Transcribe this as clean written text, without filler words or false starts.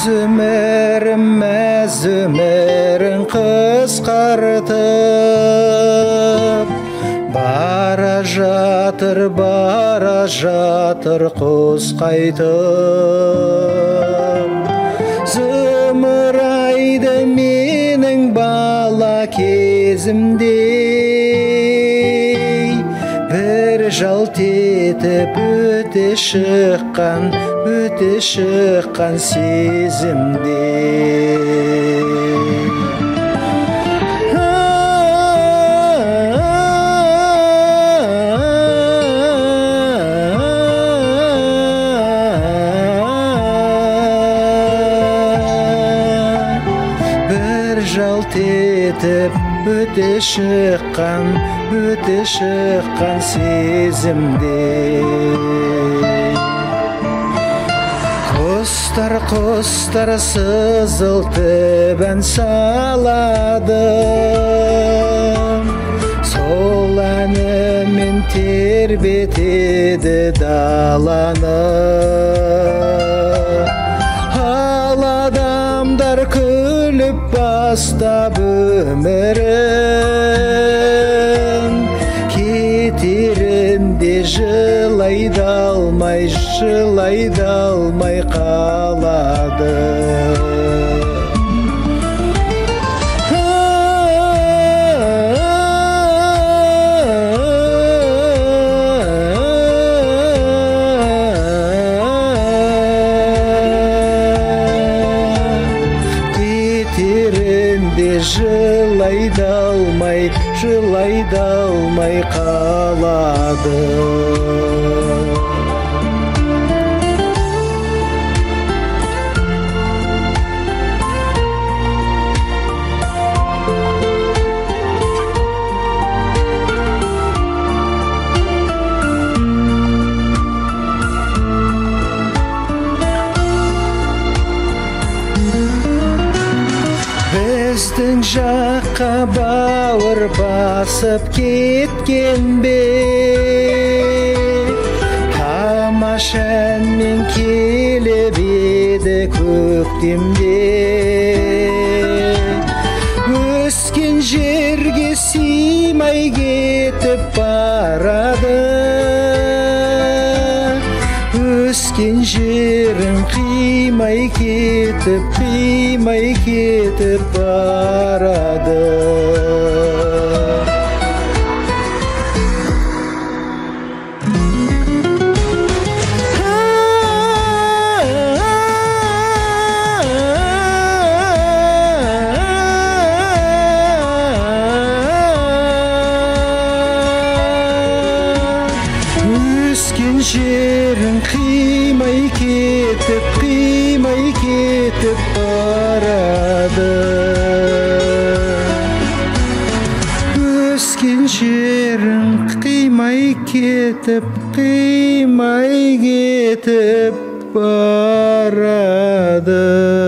Мәз өмірін қысқартып, бара жатыр құс қайтып. Зымырайды менің бала кезімдей, бір жалт етіп өте шыққан сезімдей. Жалт етіп өте шыққан сезімдей. Құстар сызылтып ән салады, сол әнімен тербетеді даланы. Ал адамдар күліп бастап өмірін, кетерінде жылай да алмай қалады. Жылай да алмай қалады. Біздің жаққа бауыр басып кеткен бе, тамаша әнмен келіп еді көктемде. Өскен жерге сыймай кетіп барады, өскен жерін қимай кетіп барады. Өскен жерін қимай кетіп барады. Өскен жерін қимай кетіп барады.